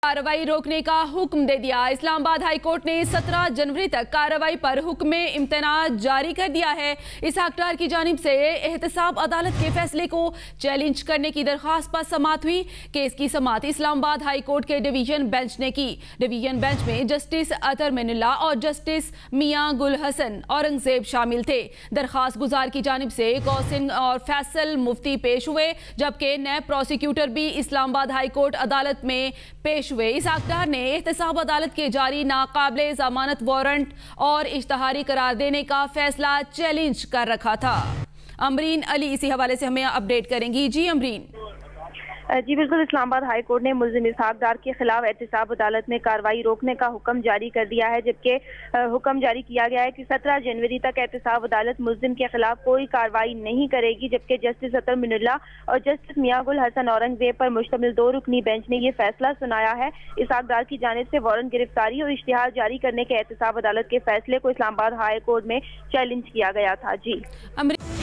कार्रवाई रोकने का हुक्म दे दिया। इस्लामाबाद हाई कोर्ट ने 17 जनवरी तक कार्रवाई पर हुक्म इम्तना जारी कर दिया है। इशाक डार की जानिब से एहतसाब अदालत के फैसले को चैलेंज करने की दरख्वास्त पर समाअत हुई। केस की समाअत इस्लामाबाद हाई कोर्ट के डिवीजन बेंच ने की। डिवीजन बेंच में जस्टिस अतर मिनुल्लाह और जस्टिस मियां गुल हसन औरंगजेब शामिल थे। दरख्वास्त गुजार की जानिब से कौसिन और फैसल मुफ्ती पेश हुए, जबकि नैब प्रोसिक्यूटर भी इस्लामाबाद हाई कोर्ट अदालत में पेश हुए। इशाक डार ने एहतसाब अदालत के जारी नाकाबिले जमानत वारंट और इश्तहारी करार देने का फैसला चैलेंज कर रखा था। अमरीन अली इसी हवाले से हमें अपडेट करेंगी। जी अमरीन। जी बिल्कुल, इस्लामाबाद हाई कोर्ट ने मुल्जिम इसहाक डार के खिलाफ एहतसाब अदालत में कार्रवाई रोकने का हुक्म जारी कर दिया है, जबकि हुक्म जारी किया गया है कि 17 जनवरी तक एहतसाब अदालत मुल्जिम के खिलाफ कोई कार्रवाई नहीं करेगी। जबकि जस्टिस अतर मिनुल्लाह और जस्टिस मियां गुल हसन औरंगजेब पर मुश्तमिल 2 रुकनी बेंच ने यह फैसला सुनाया है। इसहाक डार की जानिब से वारंट गिरफ्तारी और इश्तिहार जारी करने के एहतसाब अदालत के फैसले को इस्लामाबाद हाई कोर्ट में चैलेंज किया गया था। जी